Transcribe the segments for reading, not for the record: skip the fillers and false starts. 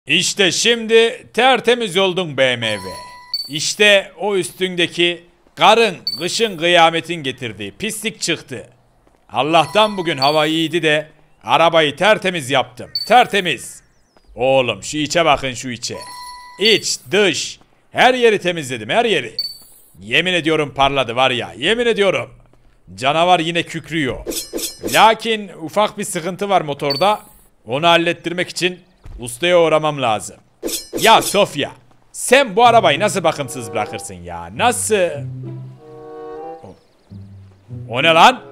İşte şimdi tertemiz oldun BMW. İşte o üstündeki karın, kışın kıyametin getirdiği pislik çıktı. Allah'tan bugün hava iyiydi de arabayı tertemiz yaptım. Tertemiz. Oğlum şu içe bakın, şu içe. İç, dış, her yeri temizledim, her yeri. Yemin ediyorum parladı var ya, yemin ediyorum. Canavar yine kükrüyor. Lakin ufak bir sıkıntı var motorda. Onu hallettirmek için ustaya uğramam lazım. Ya Sofya, sen bu arabayı nasıl bakımsız bırakırsın ya? Nasıl? O ne lan?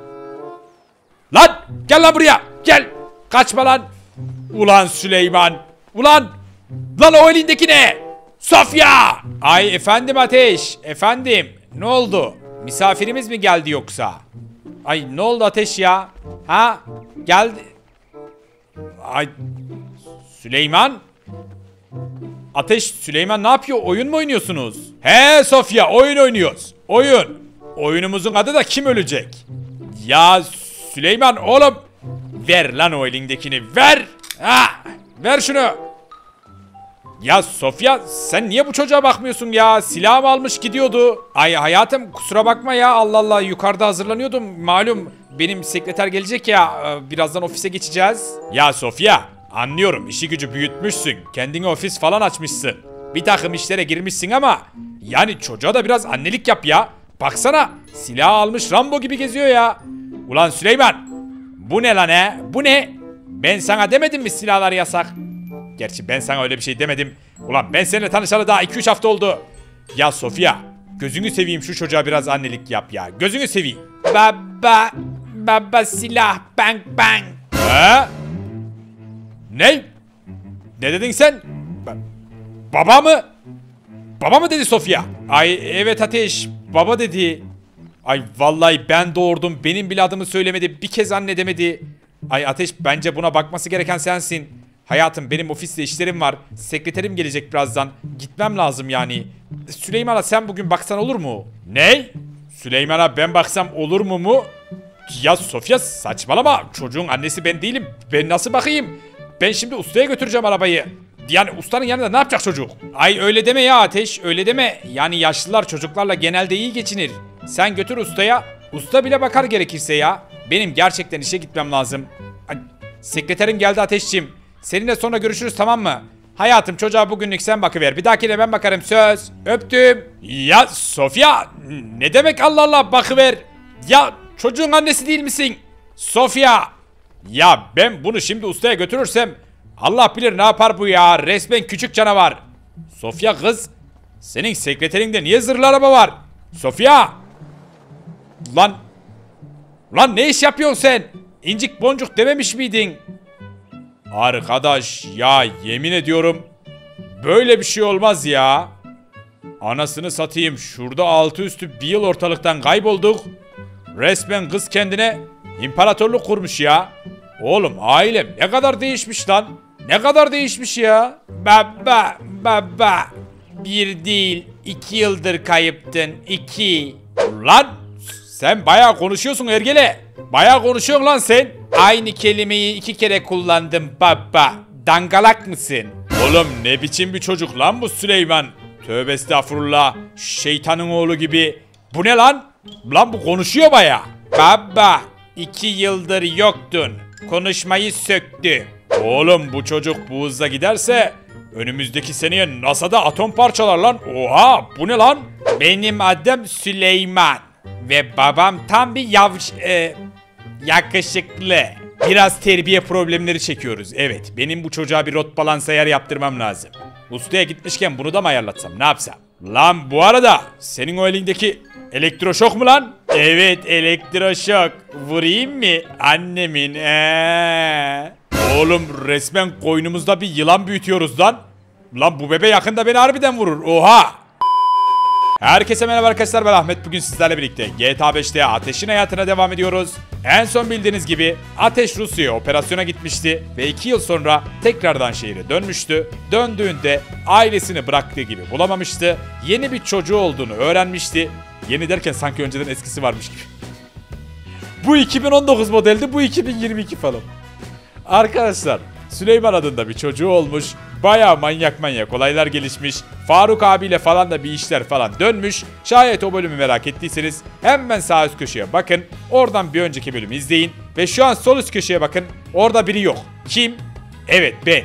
Lan gel lan buraya, gel. Kaçma lan. Ulan Süleyman. Ulan. Lan o elindeki ne? Sofya. Ay efendim Ateş. Efendim. Ne oldu? Misafirimiz mi geldi yoksa? Ay ne oldu Ateş ya? Ha? Geldi. Ay. Süleyman. Ateş, Süleyman ne yapıyor? Oyun mu oynuyorsunuz? He Sofya, oyun oynuyoruz. Oyun. Oyunumuzun adı da kim ölecek? Ya Süleyman oğlum. Ver lan o elindekini, ver. Ha, ver şunu. Ya Sofya, sen niye bu çocuğa bakmıyorsun ya? Silahımı almış gidiyordu. Ay hayatım kusura bakma ya, Allah Allah, yukarıda hazırlanıyordum. Malum benim sekreter gelecek ya, birazdan ofise geçeceğiz. Ya Sofya, anlıyorum işi gücü büyütmüşsün. Kendine ofis falan açmışsın. Bir takım işlere girmişsin ama yani çocuğa da biraz annelik yap ya. Baksana silah almış Rambo gibi geziyor ya. Ulan Süleyman, bu ne lan he? Bu ne? Ben sana demedim mi silahlar yasak? Gerçi ben sana öyle bir şey demedim. Ulan ben seninle tanışalı daha 2-3 hafta oldu. Ya Sofya, gözünü seveyim şu çocuğa biraz annelik yap ya. Gözünü seveyim. Baba silah bang bang. He? Ne? Ne dedin sen? Baba mı? Baba mı dedi Sofya? Ay evet Ateş, baba dedi. Ay vallahi ben doğurdum, benim bile adımı söylemedi, bir kez anne demedi. Ay Ateş, bence buna bakması gereken sensin. Hayatım benim ofiste işlerim var, sekreterim gelecek birazdan, gitmem lazım yani. Süleyman'a sen bugün baksan olur mu? Ne? Süleyman'a ben baksam olur mu? Ya Sofya saçmalama, çocuğun annesi ben değilim, ben nasıl bakayım? Ben şimdi ustaya götüreceğim arabayı. Yani ustanın yanında ne yapacak çocuk? Ay öyle deme ya Ateş, öyle deme. Yani yaşlılar çocuklarla genelde iyi geçinir. Sen götür ustaya, usta bile bakar gerekirse ya. Benim gerçekten işe gitmem lazım. Ay, sekreterim geldi Ateşciğim. Seninle sonra görüşürüz, tamam mı? Hayatım çocuğa bugünlük sen bakıver, bir dahakine ben bakarım, söz. Öptüm. Ya Sofya, ne demek Allah Allah bakıver? Ya çocuğun annesi değil misin? Sofya. Ya ben bunu şimdi ustaya götürürsem Allah bilir ne yapar bu ya, resmen küçük canavar. Sofya kız, senin sekreterinde niye zırhlı araba var? Sofya. Lan ne iş yapıyorsun sen? İncik boncuk dememiş miydin? Arkadaş ya, yemin ediyorum böyle bir şey olmaz ya. Anasını satayım, şurada altı üstü bir yıl ortalıktan kaybolduk. Resmen kız kendine imparatorluk kurmuş ya. Oğlum ailem ne kadar değişmiş lan. Ne kadar değişmiş ya. Baba. Bir değil 2 yıldır kayıptın, 2. Lan sen bayağı konuşuyorsun ergele. Bayağı konuşuyorsun lan sen. Aynı kelimeyi 2 kere kullandım baba. Dangalak mısın? Oğlum ne biçim bir çocuk lan bu Süleyman. Tövbe estağfurullah. Şeytanın oğlu gibi. Bu ne lan? Lan bu konuşuyor bayağı. Baba 2 yıldır yoktun. Konuşmayı söktü. Oğlum bu çocuk bu hızla giderse önümüzdeki seneye NASA'da atom parçalar lan. Oha bu ne lan? Benim adım Süleyman. Ve babam tam bir yakışıklı. Biraz terbiye problemleri çekiyoruz. Evet, benim bu çocuğa bir rot balans ayar yaptırmam lazım. Ustaya gitmişken bunu da mı ayarlatsam, ne yapsam? Lan bu arada senin o elindeki elektroşok mu lan? Evet, elektroşok. Vurayım mı annemin? Oğlum resmen koynumuzda bir yılan büyütüyoruz lan. Lan bu bebe yakında beni harbiden vurur. Oha! Herkese merhaba arkadaşlar, ben Ahmet. Bugün sizlerle birlikte GTA 5'te Ateş'in hayatına devam ediyoruz. En son bildiğiniz gibi Ateş Rusya'ya operasyona gitmişti ve 2 yıl sonra tekrardan şehre dönmüştü. Döndüğünde ailesini bıraktığı gibi bulamamıştı. Yeni bir çocuğu olduğunu öğrenmişti. Yeni derken sanki önceden eskisi varmış gibi. Bu 2019 modeldi, bu 2022 falan. Arkadaşlar, Süleyman adında bir çocuğu olmuş Baya manyak olaylar gelişmiş. Faruk abiyle falan da bir işler falan dönmüş. Şayet o bölümü merak ettiyseniz hemen sağ üst köşeye bakın. Oradan bir önceki bölümü izleyin. Ve şu an sol üst köşeye bakın. Orada biri yok. Kim? Evet, ben.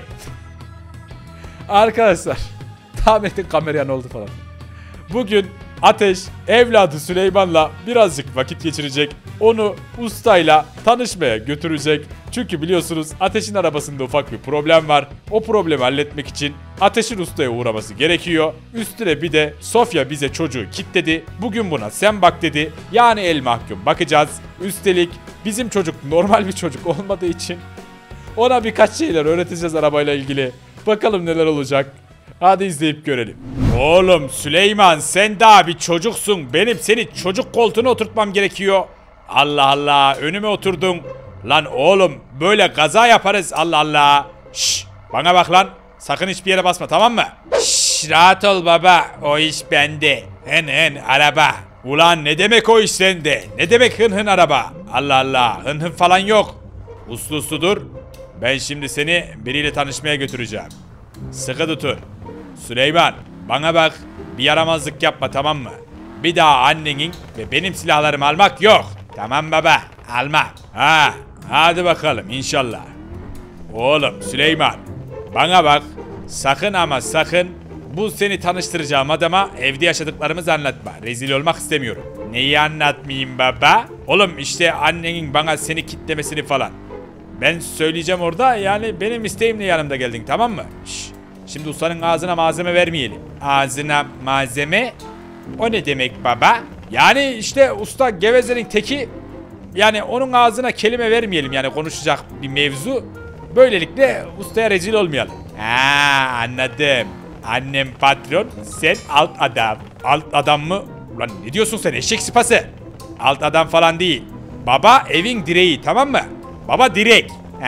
Arkadaşlar tahmin edin kameraya ne oldu falan. Bugün Ateş evladı Süleyman'la birazcık vakit geçirecek. Onu ustayla tanışmaya götürecek. Çünkü biliyorsunuz Ateş'in arabasında ufak bir problem var. O problemi halletmek için Ateş'in ustaya uğraması gerekiyor. Üstüne bir de Sofya bize çocuğu kilitledi. Bugün buna sen bak dedi. Yani el mahkum bakacağız. Üstelik bizim çocuk normal bir çocuk olmadığı için ona birkaç şeyler öğreteceğiz arabayla ilgili. Bakalım neler olacak. Hadi izleyip görelim. Oğlum Süleyman, sen daha bir çocuksun. Benim seni çocuk koltuğuna oturtmam gerekiyor. Allah Allah, önüme oturdun. Lan oğlum, böyle kaza yaparız, Allah Allah. Şşş, bana bak lan. Sakın hiçbir yere basma, tamam mı? Şşş, rahat ol baba, o iş bende. Hın araba. Ulan ne demek o iş sende? Ne demek hın araba? Allah Allah, hın falan yok. Uslu dur. Ben şimdi seni biriyle tanışmaya götüreceğim. Sıkı tutun. Süleyman, bana bak, bir yaramazlık yapma, tamam mı? Bir daha annenin ve benim silahlarımı almak yok. Tamam baba, alma. Hadi bakalım inşallah. Oğlum Süleyman, bana bak, sakın ama sakın bu seni tanıştıracağım adama evde yaşadıklarımızı anlatma. Rezil olmak istemiyorum. Neyi anlatmayayım baba? Oğlum işte annenin bana seni kitlemesini falan. Ben söyleyeceğim orada, yani benim isteğimle yanımda geldin, tamam mı? Şşş. Şimdi ustanın ağzına malzeme vermeyelim. Ağzına malzeme? O ne demek baba? Yani işte usta gevezenin teki. Yani onun ağzına kelime vermeyelim, yani konuşacak bir mevzu. Böylelikle ustaya rezil olmayalım. Anladım. Annem patron, sen alt adam. Alt adam mı? Ulan ne diyorsun sen, eşek sıpası? Alt adam falan değil. Baba evin direği, tamam mı? Baba direk.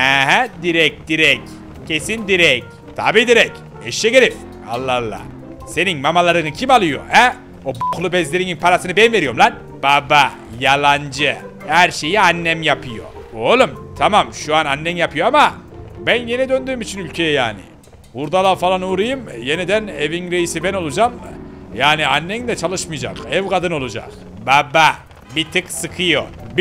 Direk. Kesin direk. Tabi direk. Eşek herif. Allah Allah. Senin mamalarını kim alıyor he? O b***lı bezlerinin parasını ben veriyorum lan. Baba yalancı. Her şeyi annem yapıyor. Oğlum tamam, şu an annen yapıyor ama ben yeni döndüğüm için ülkeye yani. Hurdala falan uğrayayım, yeniden evin reisi ben olacağım. Yani annen de çalışmayacak, ev kadın olacak. Baba bir tık sıkıyor.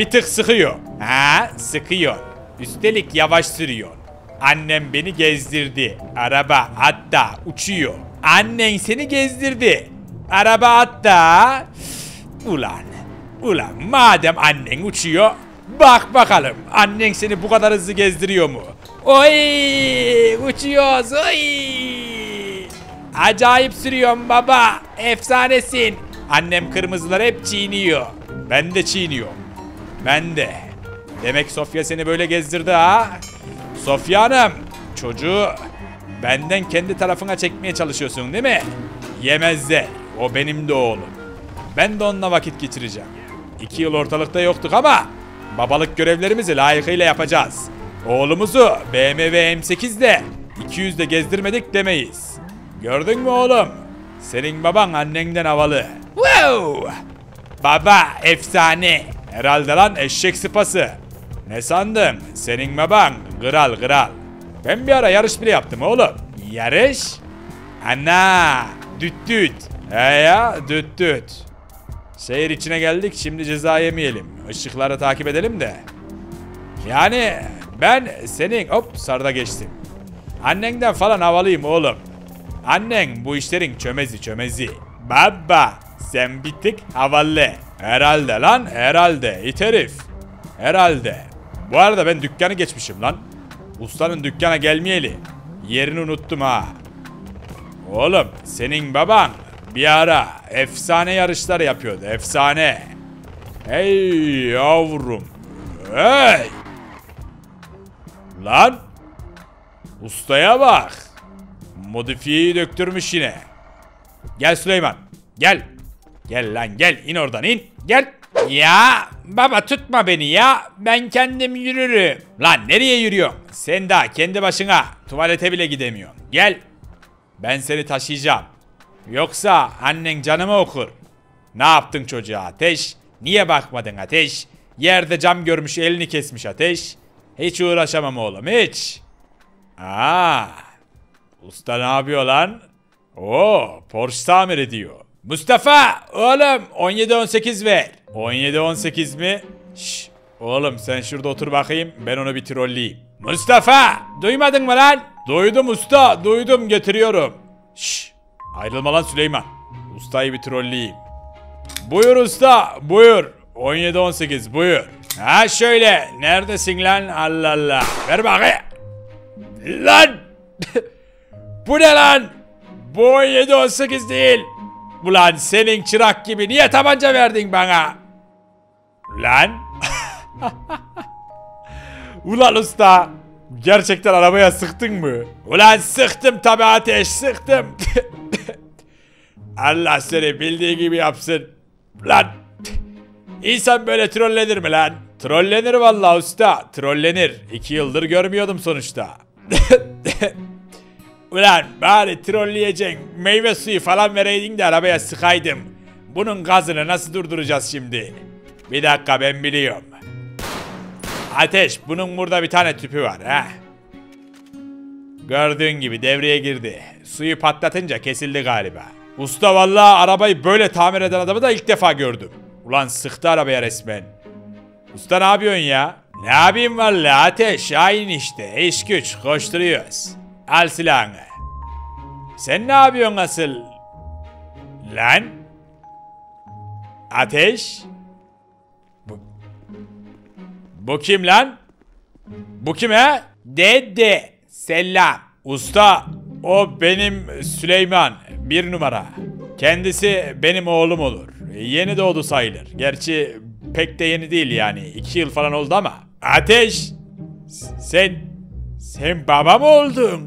Sıkıyor. Üstelik yavaş sürüyor. Annem beni gezdirdi. Araba hatta uçuyor. Annen seni gezdirdi. Araba hatta... Ulan madem annen uçuyor, bak bakalım annen seni bu kadar hızlı gezdiriyor mu? Oy, uçuyoruz oy. Acayip sürüyorsun baba, efsanesin. Annem kırmızıları hep çiğniyor. Ben de çiğniyorum. Ben de. Demek Sofya seni böyle gezdirdi ha? Sofya Hanım, çocuğu benden kendi tarafına çekmeye çalışıyorsun değil mi? Yemezler. O benim de oğlum. Ben de onunla vakit geçireceğim. 2 yıl ortalıkta yoktuk ama babalık görevlerimizi layıkıyla yapacağız. Oğlumuzu BMW M8'de 200'de gezdirmedik demeyiz. Gördün mü oğlum? Senin baban annenden havalı. Wow! Baba efsane. Herhalde lan eşek sıpası. Ne sandın? Senin baban kral. Ben bir ara yarış bile yaptım oğlum. Yarış? Ana! Düt. Düt. Şehir içine geldik, şimdi ceza yemeyelim. Işıkları takip edelim de. Yani ben senin sarda geçtim. Annenden falan havalıyım oğlum. Annen bu işlerin çömezi. Baba sen bir tık havalı. Herhalde lan, herhalde it herif. Herhalde. Bu arada ben dükkanı geçmişim lan. Ustanın dükkana gelmeyeli. Yerini unuttum ha. Oğlum senin baban bir ara efsane yarışlar yapıyordu, efsane. Hey yavrum. Hey. Lan. Ustaya bak. Modifiyeyi döktürmüş yine. Gel Süleyman. Gel. Gel lan gel. İn oradan in. Gel. Ya baba tutma beni ya. Ben kendim yürürüm. Lan nereye yürüyorsun? Sen daha kendi başına tuvalete bile gidemiyorsun. Gel. Ben seni taşıyacağım. Yoksa annen canımı okur. Ne yaptın çocuğa Ateş? Niye bakmadın Ateş? Yerde cam görmüş, elini kesmiş Ateş. Hiç uğraşamam oğlum hiç. Usta ne yapıyor lan? Oo, Porsche tamir ediyor. Mustafa oğlum 17-18 ver. 17-18 mi? Şşş. Oğlum sen şurada otur bakayım, ben onu bir trolleyeyim. Mustafa duymadın mı lan? Duydum usta, duydum, getiriyorum. Şşş. Ayrılma lan Süleyman. Ustayı bir trolleyeyim. Buyur usta, buyur. 17-18 buyur. Ha şöyle, neredesin lan? Allah Allah. Ver bakayım. Lan. Bu ne lan? Bu 17-18 değil. Ulan senin çırak gibi niye tabanca verdin bana? Lan. Ulan usta. Gerçekten arabaya sıktın mı? Ulan sıktım tabi Ateş, sıktım. Allah seni bildiği gibi yapsın. Lan. İnsan böyle trollenir mi lan? Trollenir vallahi usta. Trollenir. 2 yıldır görmüyordum sonuçta. Ulan bari trolleyeceksin. Meyve suyu falan vereydin de arabaya sıkaydım. Bunun gazını nasıl durduracağız şimdi? Bir dakika, ben biliyorum. Ateş, bunun burada bir tane tüpü var ha. Gördüğün gibi devreye girdi. Suyu patlatınca kesildi galiba. Usta vallahi arabayı böyle tamir eden adamı da ilk defa gördüm. Ulan sıktı arabaya resmen. Usta ne yapıyorsun ya? Ne yapayım vallahi Ateş, aynı işte. İş güç koşturuyoruz. Al silahını. Sen ne yapıyorsun asıl? Lan? Ateş? Bu kim lan? Bu kim he? Dede. Selam. Usta, o benim Süleyman. 1 numara. Kendisi benim oğlum olur. Yeni doğdu sayılır. Gerçi pek de yeni değil yani. 2 yıl falan oldu ama. Ateş. Sen baba mı oldun?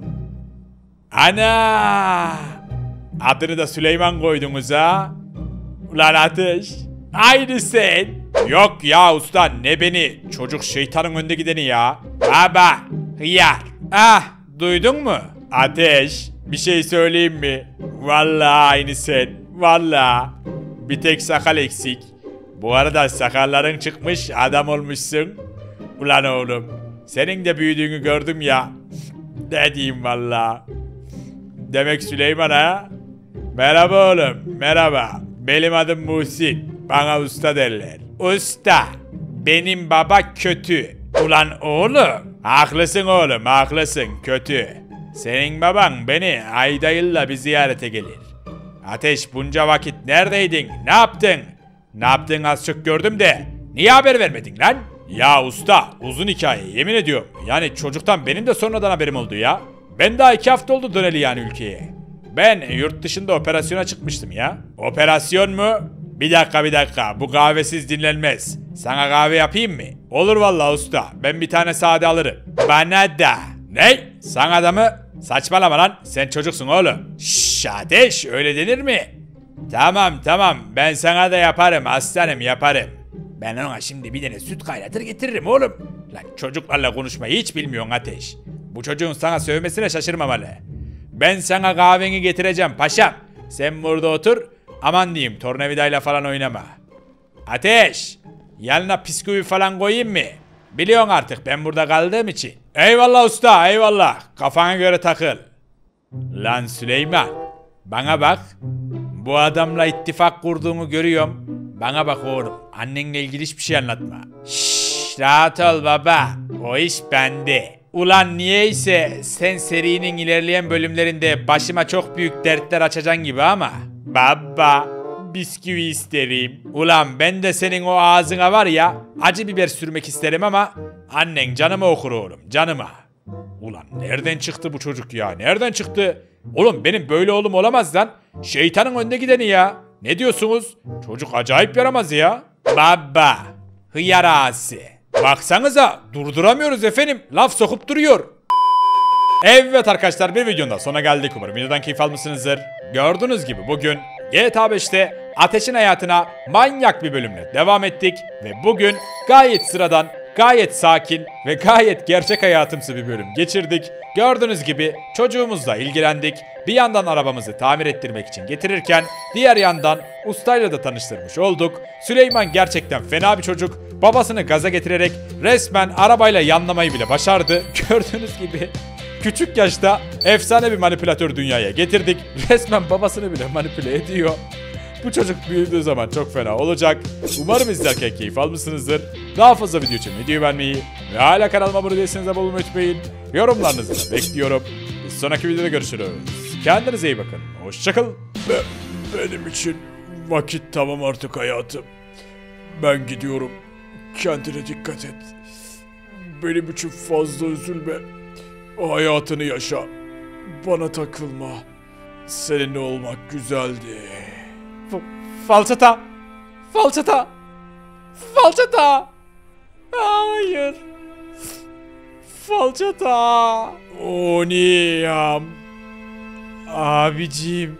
Ana. Adını da Süleyman koydunuz ha. Ulan Ateş. Aynı sen. Yok ya usta, ne beni? Çocuk şeytanın önde gideni ya. Baba. Hıyar. Ah, duydun mu? Ateş. Bir şey söyleyeyim mi? Vallahi aynı sen. Vallahi. Bir tek sakal eksik. Bu arada sakalların çıkmış, adam olmuşsun. Ulan oğlum. Senin de büyüdüğünü gördüm ya. Ne diyeyim vallahi. Demek Süleyman ha? Merhaba oğlum. Merhaba. Benim adım Muhsin. Bana usta derler. Usta. Benim baba kötü. Ulan oğlum. Haklısın oğlum, haklısın, kötü. Senin baban beni ayda yılla bir ziyarete gelir. Ateş, bunca vakit neredeydin? Ne yaptın? Ne yaptın az çok gördüm de. Niye haber vermedin lan? Ya usta, uzun hikaye yemin ediyorum. Yani çocuktan benim de sonradan haberim oldu ya. Ben daha 2 hafta oldu döneli yani ülkeye. Ben yurt dışında operasyona çıkmıştım ya. Operasyon mu? Bir dakika, bu kahvesiz dinlenmez. Sana kahve yapayım mı? Olur vallahi usta, ben bir tane sade alırım. Bana da. Ne? Sana da mı? Saçmalama lan, sen çocuksun oğlum. Şşş Ateş, öyle denir mi? Tamam, ben sana da yaparım aslanım, yaparım. Ben ona şimdi bir tane süt kaynatır getiririm oğlum. Lan çocuklarla konuşmayı hiç bilmiyorsun Ateş. Bu çocuğun sana sövmesine şaşırmamalı. Ben sana kahveni getireceğim paşam. Sen burada otur. Aman diyeyim, tornavidayla falan oynama. Ateş, yanına bisküvi falan koyayım mı? Biliyorsun artık ben burada kaldığım için. Eyvallah usta, eyvallah. Kafana göre takıl. Lan Süleyman, bana bak. Bu adamla ittifak kurduğunu görüyorum. Bana bak oğlum, annenle ilgili hiçbir şey anlatma. Şşş, rahat ol baba. O iş bende. Ulan niyeyse sen serinin ilerleyen bölümlerinde başıma çok büyük dertler açacaksın gibi ama. Baba, bisküvi isterim. Ulan ben de senin o ağzına var ya, acı biber sürmek isterim ama annen canıma okur oğlum, canıma. Ulan nereden çıktı bu çocuk ya, nereden çıktı? Oğlum benim böyle oğlum olamaz lan. Şeytanın önde gideni ya. Ne diyorsunuz? Çocuk acayip yaramaz ya. Baba, hıyar ağası. Baksanıza durduramıyoruz efendim. Laf sokup duruyor. Evet arkadaşlar, bir videonun da sonuna geldik. Umarım videodan keyif almışsınızdır. Gördüğünüz gibi bugün GTA 5'te Ateş'in hayatına manyak bir bölümle devam ettik. Ve bugün gayet sıradan, gayet sakin ve gayet gerçek hayatımsı bir bölüm geçirdik. Gördüğünüz gibi çocuğumuzla ilgilendik. Bir yandan arabamızı tamir ettirmek için getirirken diğer yandan ustayla da tanıştırmış olduk. Süleyman gerçekten fena bir çocuk. Babasını gaza getirerek resmen arabayla yanlamayı bile başardı. Gördüğünüz gibi küçük yaşta efsane bir manipülatör dünyaya getirdik. Resmen babasını bile manipüle ediyor. Bu çocuk büyüdüğü zaman çok fena olacak. Umarım izlerken keyif almışsınızdır. Daha fazla video için videoyu beğenmeyi ve hala kanalıma abone değilseniz abone olmayı unutmayın. Yorumlarınızı da bekliyorum. Bir sonraki videoda görüşürüz. Kendinize iyi bakın. Hoşçakalın. Benim için vakit tamam artık hayatım. Ben gidiyorum. Kendine dikkat et. Benim için fazla üzülme. Hayatını yaşa. Bana takılma. Seninle olmak güzeldi. Falçata. Falçata. Falçata. Hayır. Falçata. Oniyam. Abicim.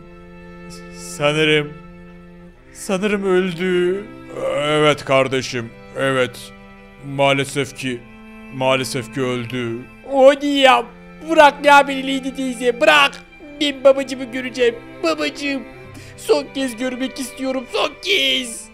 Sanırım öldü. Evet kardeşim. Evet. Maalesef ki öldü. Oniyam. Bırak ya beni Lady teyze. Bırak. Ben babacımı göreceğim. Babacım. Son kez görmek istiyorum. Son kez.